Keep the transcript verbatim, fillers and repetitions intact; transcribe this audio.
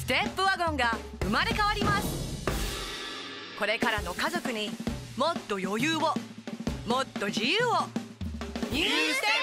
ステップワゴンが生まれ変わります。これからの家族にもっと余裕を、もっと自由を。ニューステ